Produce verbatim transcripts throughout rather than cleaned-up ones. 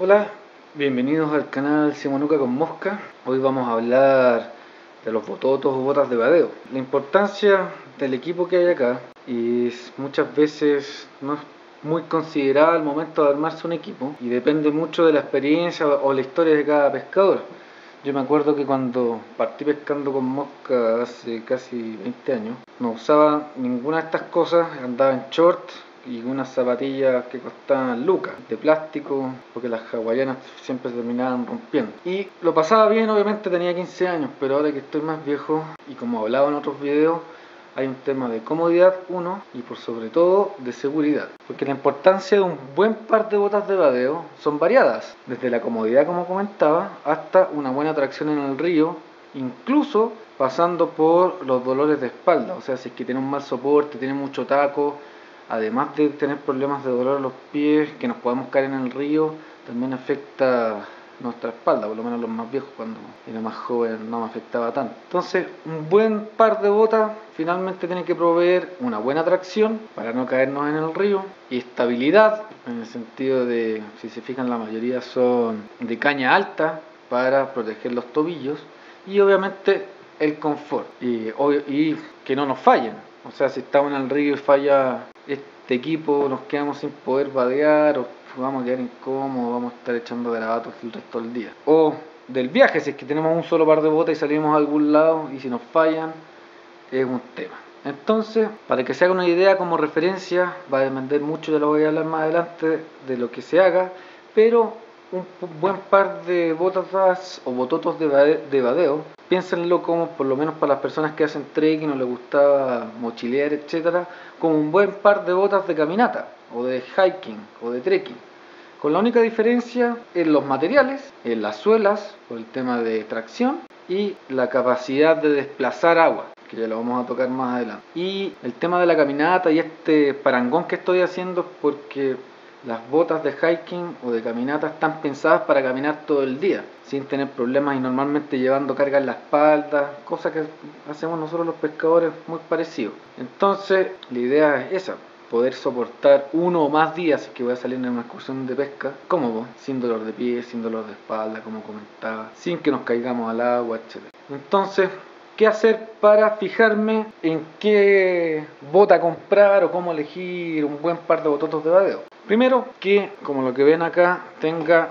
Hola, bienvenidos al canal Simonuca con Mosca. Hoy vamos a hablar de los bototos o botas de vadeo. La importancia del equipo que hay acá es muchas veces no es muy considerada al momento de armarse un equipo y depende mucho de la experiencia o la historia de cada pescador. Yo me acuerdo que cuando partí pescando con mosca hace casi veinte años, no usaba ninguna de estas cosas, andaba en short y unas zapatillas que costaban lucas, de plástico, porque las hawaianas siempre se terminaban rompiendo. Y lo pasaba bien, obviamente tenía quince años, pero ahora que estoy más viejo, y como hablaba en otros videos, hay un tema de comodidad, uno, y por sobre todo de seguridad. Porque la importancia de un buen par de botas de vadeo son variadas, desde la comodidad, como comentaba, hasta una buena tracción en el río, incluso pasando por los dolores de espalda. O sea, si es que tiene un mal soporte, tiene mucho taco, además de tener problemas de dolor en los pies, que nos podemos caer en el río, también afecta nuestra espalda, por lo menos los más viejos. Cuando era más joven no me afectaba tanto. Entonces, un buen par de botas finalmente tiene que proveer una buena tracción para no caernos en el río y estabilidad, en el sentido de, si se fijan, la mayoría son de caña alta para proteger los tobillos, y obviamente el confort y, y que no nos fallen. O sea, si estamos en el río y falla este equipo, nos quedamos sin poder vadear, o vamos a quedar incómodos, vamos a estar echando garabatos el resto del día. O del viaje, si es que tenemos un solo par de botas y salimos a algún lado y si nos fallan, es un tema. Entonces, para que se haga una idea como referencia, va a depender mucho, ya lo voy a hablar más adelante, de lo que se haga, pero un buen par de botas o bototos de vadeo, piénsenlo como, por lo menos para las personas que hacen trekking o les gustaba mochilear, etcétera, como un buen par de botas de caminata, o de hiking, o de trekking, con la única diferencia en los materiales, en las suelas, por el tema de tracción, y la capacidad de desplazar agua, que ya lo vamos a tocar más adelante. Y el tema de la caminata y este parangón que estoy haciendo es porque las botas de hiking o de caminata están pensadas para caminar todo el día, sin tener problemas y normalmente llevando carga en la espalda, cosa que hacemos nosotros los pescadores muy parecido. Entonces, la idea es esa: poder soportar uno o más días que voy a salir en una excursión de pesca cómodo, sin dolor de pie, sin dolor de espalda, como comentaba, sin que nos caigamos al agua, etcétera. Entonces, ¿qué hacer para fijarme en qué bota comprar o cómo elegir un buen par de bototos de vadeo? Primero, que, como lo que ven acá, tenga,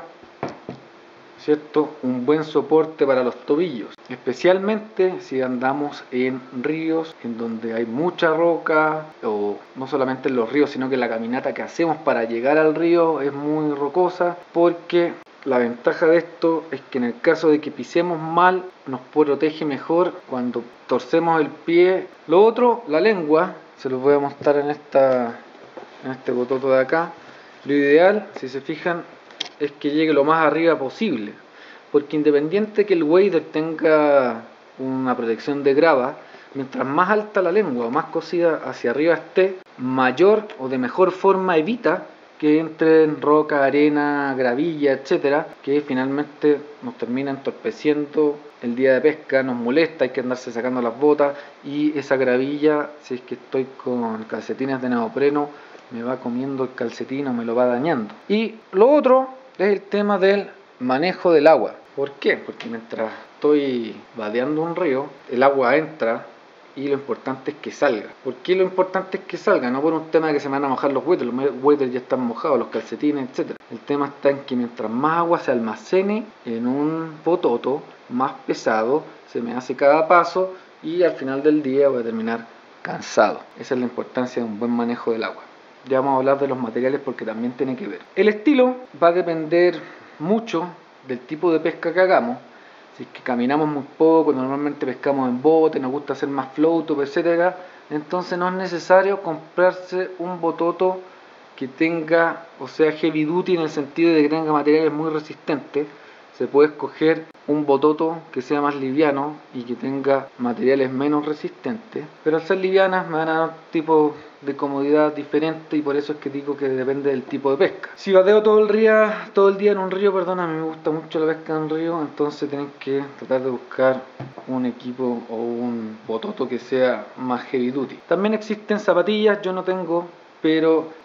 ¿cierto?, un buen soporte para los tobillos, especialmente si andamos en ríos en donde hay mucha roca, o no solamente en los ríos, sino que la caminata que hacemos para llegar al río es muy rocosa, porque la ventaja de esto es que en el caso de que pisemos mal, nos protege mejor cuando torcemos el pie. Lo otro, la lengua, se los voy a mostrar en, esta, en este bototo de acá. Lo ideal, si se fijan, es que llegue lo más arriba posible, porque independiente que el wader tenga una protección de grava, mientras más alta la lengua o más cosida hacia arriba esté, mayor o de mejor forma evita que entren roca, arena, gravilla, etcétera, que finalmente nos termina entorpeciendo el día de pesca, nos molesta, hay que andarse sacando las botas, y esa gravilla, si es que estoy con calcetines de neopreno, me va comiendo el calcetín o me lo va dañando. Y lo otro es el tema del manejo del agua. ¿Por qué? Porque mientras estoy vadeando un río, el agua entra y lo importante es que salga. ¿Por qué lo importante es que salga? No por un tema de que se me van a mojar los waders, los waders ya están mojados, los calcetines, etcétera. El tema está en que mientras más agua se almacene en un bototo más pesado, se me hace cada paso y al final del día voy a terminar cansado. Esa es la importancia de un buen manejo del agua. Ya vamos a hablar de los materiales porque también tiene que ver. El estilo va a depender mucho del tipo de pesca que hagamos. Si es que caminamos muy poco, normalmente pescamos en bote, nos gusta hacer más float, etcétera, entonces no es necesario comprarse un bototo que tenga, o sea, heavy duty en el sentido de que tenga materiales muy resistentes. Se puede escoger un bototo que sea más liviano y que tenga materiales menos resistentes, pero al ser livianas me van a dar un tipo de comodidad diferente, y por eso es que digo que depende del tipo de pesca. Si vadeo todo el día, todo el día en un río, perdón, a mí me gusta mucho la pesca en un río, entonces tienen que tratar de buscar un equipo o un bototo que sea más heavy duty. También existen zapatillas, yo no tengo, pero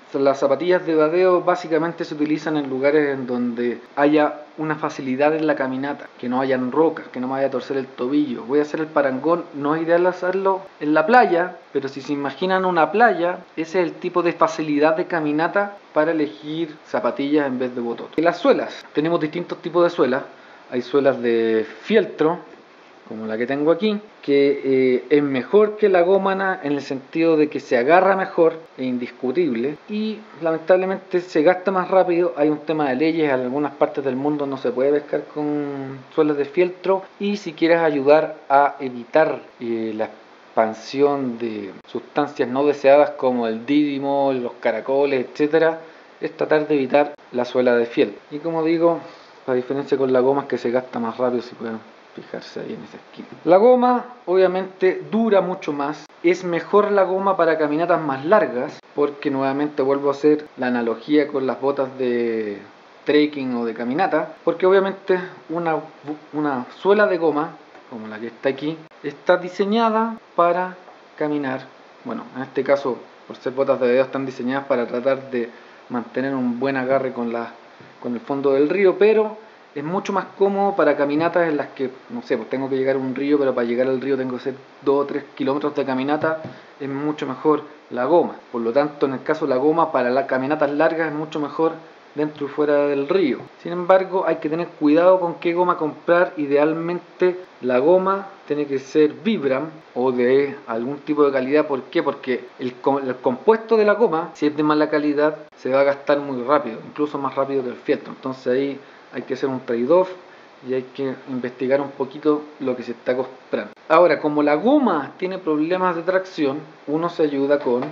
Las zapatillas de vadeo básicamente se utilizan en lugares en donde haya una facilidad en la caminata, que no hayan rocas, que no me vaya a torcer el tobillo. Voy a hacer el parangón, no es ideal hacerlo en la playa, pero si se imaginan una playa, ese es el tipo de facilidad de caminata para elegir zapatillas en vez de bototo. En las suelas, tenemos distintos tipos de suelas. Hay suelas de fieltro, como la que tengo aquí, que eh, es mejor que la gómana en el sentido de que se agarra mejor, es indiscutible, y lamentablemente se gasta más rápido. Hay un tema de leyes, en algunas partes del mundo no se puede pescar con suelas de fieltro, y si quieres ayudar a evitar eh, la expansión de sustancias no deseadas como el dídimo, los caracoles, etcétera, es tratar de evitar la suela de fieltro. Y como digo, la diferencia con la goma es que se gasta más rápido, si pueden fijarse ahí en esa esquina. La goma obviamente dura mucho más. Es mejor la goma para caminatas más largas, porque nuevamente vuelvo a hacer la analogía con las botas de trekking o de caminata, porque obviamente una, una suela de goma, como la que está aquí, está diseñada para caminar. Bueno, en este caso, por ser botas de vadeo, están diseñadas para tratar de mantener un buen agarre con, la, con el fondo del río, pero es mucho más cómodo para caminatas en las que, no sé, pues tengo que llegar a un río, pero para llegar al río tengo que hacer dos o tres kilómetros de caminata. Es mucho mejor la goma. Por lo tanto, en el caso de la goma, para las caminatas largas es mucho mejor dentro y fuera del río. Sin embargo, hay que tener cuidado con qué goma comprar. Idealmente la goma tiene que ser Vibram o de algún tipo de calidad. ¿Por qué? Porque el, el compuesto de la goma, si es de mala calidad, se va a gastar muy rápido, incluso más rápido que el fieltro. Entonces ahí hay que hacer un trade-off y hay que investigar un poquito lo que se está comprando. Ahora, como la goma tiene problemas de tracción, uno se ayuda con,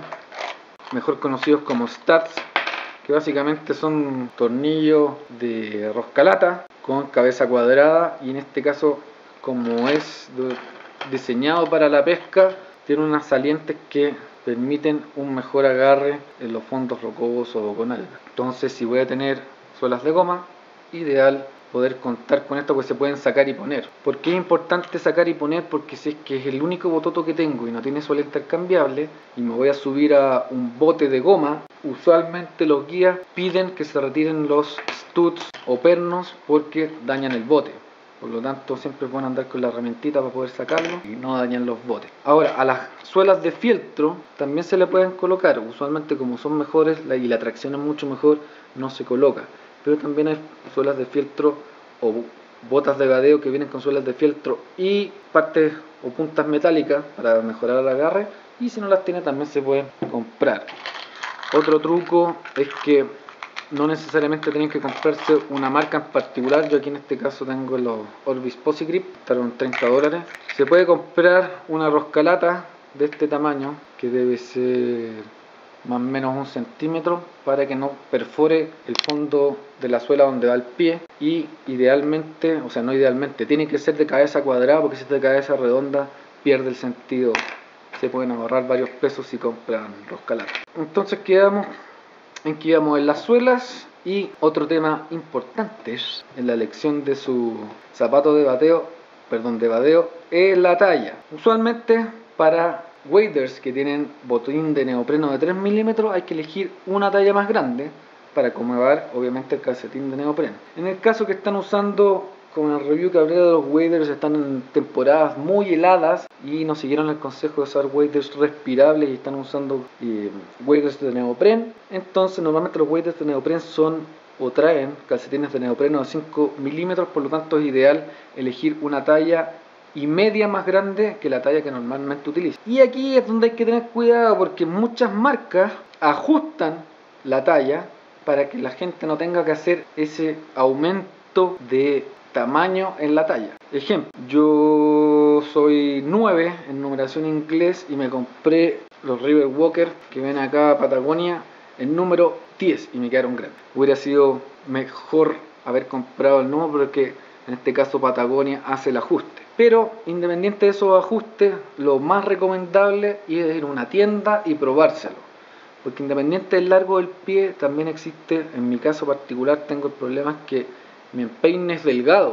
mejor conocidos como studs, que básicamente son tornillos de roscalata con cabeza cuadrada, y en este caso, como es diseñado para la pesca, tiene unas salientes que permiten un mejor agarre en los fondos rocosos o con algas. Entonces, si voy a tener suelas de goma, ideal poder contar con esto, pues se pueden sacar y poner. ¿Por qué es importante sacar y poner? Porque si es que es el único bototo que tengo y no tiene suela intercambiable y me voy a subir a un bote de goma, usualmente los guías piden que se retiren los studs o pernos porque dañan el bote. Por lo tanto, siempre pueden andar con la herramientita para poder sacarlo y no dañan los botes. Ahora, a las suelas de fieltro también se le pueden colocar. Usualmente, como son mejores y la tracción es mucho mejor, no se coloca. Pero también hay suelas de fieltro o botas de vadeo que vienen con suelas de fieltro y partes o puntas metálicas para mejorar el agarre, y si no las tiene también se pueden comprar. Otro truco es que no necesariamente tienen que comprarse una marca en particular. Yo aquí en este caso tengo los Orbis Posi Grip, estaron treinta dólares. Se puede comprar una roscalata de este tamaño, que debe ser más o menos un centímetro, para que no perfore el fondo de la suela donde va el pie, y idealmente, o sea no idealmente, tiene que ser de cabeza cuadrada, porque si es de cabeza redonda pierde el sentido. Se pueden ahorrar varios pesos si compran roscalata. Entonces quedamos en que íbamos en las suelas. Y otro tema importante en la elección de su zapato de vadeo, perdón, de vadeo, es la talla. Usualmente para waders que tienen botín de neopreno de tres milímetros hay que elegir una talla más grande para acomodar obviamente el calcetín de neopreno. En el caso que están usando, como en el review que hablé de los waders, están en temporadas muy heladas y no siguieron el consejo de usar waders respirables y están usando eh, waders de neopreno, entonces normalmente los waders de neopreno son o traen calcetines de neopreno de cinco milímetros, por lo tanto es ideal elegir una talla y media más grande que la talla que normalmente utiliza. Y aquí es donde hay que tener cuidado, porque muchas marcas ajustan la talla para que la gente no tenga que hacer ese aumento de tamaño en la talla. Ejemplo, yo soy nueve en numeración inglés y me compré los River Walker que ven acá Patagonia en número diez y me quedaron grandes. Hubiera sido mejor haber comprado el número, porque en este caso Patagonia hace el ajuste. Pero independiente de esos ajustes, lo más recomendable es ir a una tienda y probárselo, porque independiente del largo del pie también existe, en mi caso particular tengo el problema que mi empeine es delgado,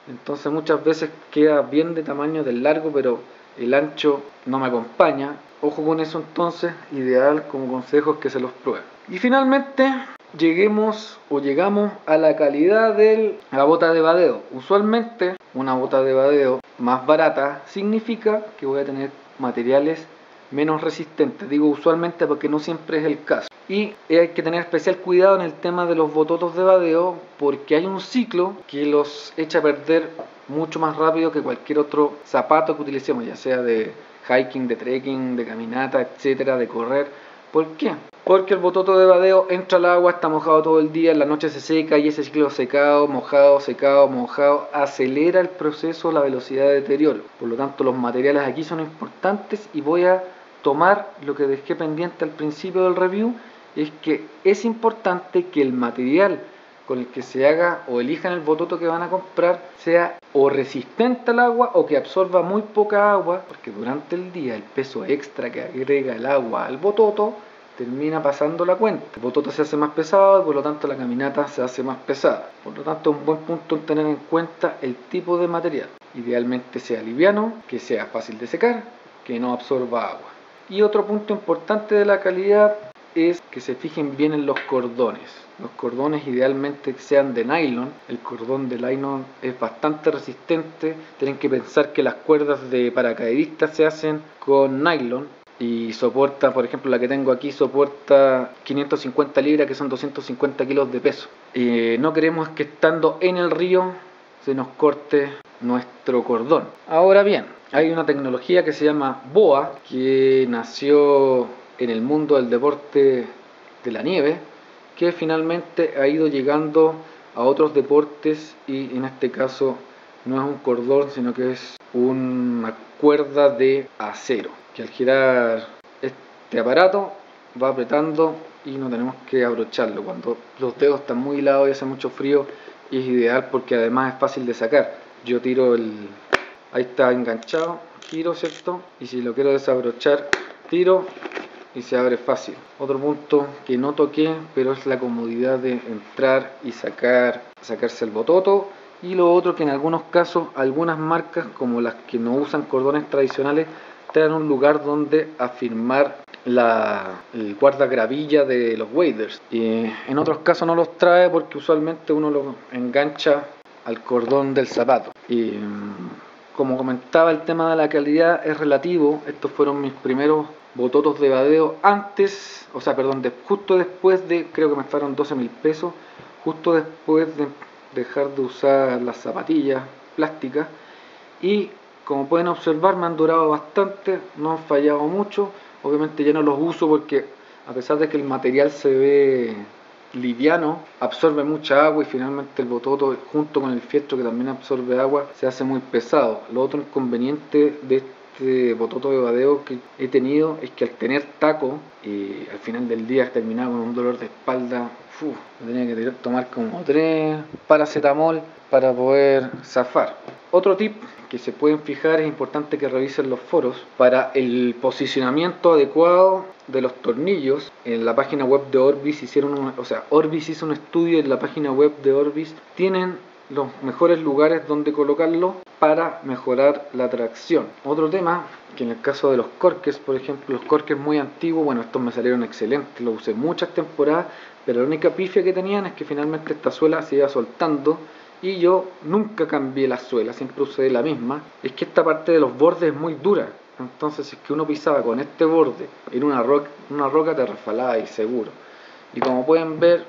entonces muchas veces queda bien de tamaño del largo, pero el ancho no me acompaña. Ojo con eso, entonces, ideal como consejo es que se los prueben. Y finalmente lleguemos o llegamos a la calidad de la bota de badeo. Usualmente una bota de badeo más barata significa que voy a tener materiales menos resistentes. Digo usualmente porque no siempre es el caso. Y hay que tener especial cuidado en el tema de los bototos de badeo, porque hay un ciclo que los echa a perder mucho más rápido que cualquier otro zapato que utilicemos, ya sea de hiking, de trekking, de caminata, etcétera, de correr. ¿Por qué? Porque el bototo de badeo entra al agua, está mojado todo el día, en la noche se seca y ese ciclo secado, mojado, secado, mojado acelera el proceso, la velocidad de deterioro. Por lo tanto, los materiales aquí son importantes y voy a tomar lo que dejé pendiente al principio del review, es que es importante que el material con el que se haga o elijan el bototo que van a comprar sea o resistente al agua o que absorba muy poca agua, porque durante el día el peso extra que agrega el agua al bototo termina pasando la cuenta. El bototo se hace más pesado y por lo tanto la caminata se hace más pesada. Por lo tanto, un buen punto en tener en cuenta el tipo de material. Idealmente sea liviano, que sea fácil de secar, que no absorba agua. Y otro punto importante de la calidad es que se fijen bien en los cordones. Los cordones idealmente sean de nylon. El cordón de nylon es bastante resistente. Tienen que pensar que las cuerdas de paracaidistas se hacen con nylon y soporta, por ejemplo, la que tengo aquí soporta quinientas cincuenta libras, que son doscientos cincuenta kilos de peso. Eh, no queremos que estando en el río se nos corte nuestro cordón. Ahora bien, hay una tecnología que se llama BOA, que nació en el mundo del deporte de la nieve, que finalmente ha ido llegando a otros deportes y en este caso no es un cordón, sino que es una cuerda de acero, que al girar este aparato va apretando y no tenemos que abrocharlo. Cuando los dedos están muy helados y hace mucho frío es ideal porque además es fácil de sacar. Yo tiro el... ahí está enganchado, giro, ¿cierto? Y si lo quiero desabrochar, tiro y se abre fácil. Otro punto que no toqué, pero es la comodidad de entrar y sacar, sacarse el bototo. Y lo otro que en algunos casos, algunas marcas como las que no usan cordones tradicionales, traen un lugar donde afirmar la, el guardagravilla de los waders. Y en otros casos no los trae porque usualmente uno los engancha al cordón del zapato. Y como comentaba, el tema de la calidad es relativo. Estos fueron mis primeros bototos de badeo antes, o sea, perdón, de, justo después de, creo que me fueron doce mil pesos, justo después de dejar de usar las zapatillas plásticas. Y como pueden observar, me han durado bastante, no han fallado mucho. Obviamente ya no los uso porque a pesar de que el material se ve liviano, absorbe mucha agua y finalmente el bototo junto con el fieltro que también absorbe agua se hace muy pesado. Lo otro inconveniente de este bototo de badeo que he tenido es que al tener taco, eh, al final del día he terminado con un dolor de espalda. Uf, tenía que tomar como tres paracetamol para poder zafar. Otro tip que se pueden fijar, es importante que revisen los foros para el posicionamiento adecuado de los tornillos. En la página web de Orbis hicieron un, o sea, Orbis hizo un estudio en la página web de Orbis, tienen los mejores lugares donde colocarlo para mejorar la tracción. Otro tema, que en el caso de los corques, por ejemplo, los corques muy antiguos, bueno, estos me salieron excelentes, los usé muchas temporadas, pero la única pifia que tenían es que finalmente esta suela se iba soltando y yo nunca cambié la suela, siempre usé la misma. Es que esta parte de los bordes es muy dura, entonces si es que uno pisaba con este borde en una roca, una roca te resbalaba y seguro. Y como pueden ver,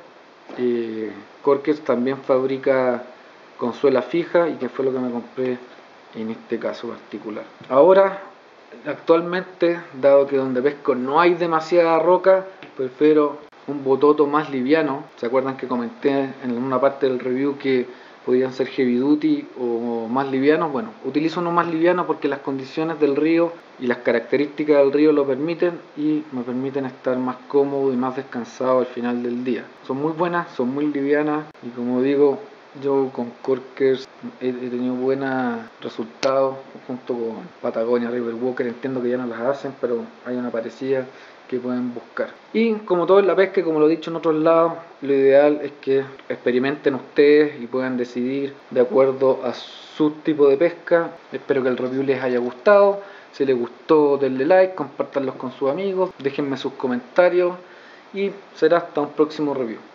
eh, Corkers también fabrica con suela fija, y que fue lo que me compré en este caso particular. Ahora, actualmente, dado que donde pesco no hay demasiada roca, prefiero un bototo más liviano. ¿Se acuerdan que comenté en una parte del review que podían ser heavy duty o más livianos? Bueno, utilizo uno más liviano porque las condiciones del río y las características del río lo permiten y me permiten estar más cómodo y más descansado al final del día. Son muy buenas, son muy livianas y como digo, Yo con Corkers he, he tenido buenos resultados junto con Patagonia River Walker. Entiendo que ya no las hacen, pero hay una parecida que pueden buscar. Y como todo en la pesca, como lo he dicho en otros lados, lo ideal es que experimenten ustedes y puedan decidir de acuerdo a su tipo de pesca. Espero que el review les haya gustado. Si les gustó, denle like, compártanlos con sus amigos, déjenme sus comentarios y será hasta un próximo review.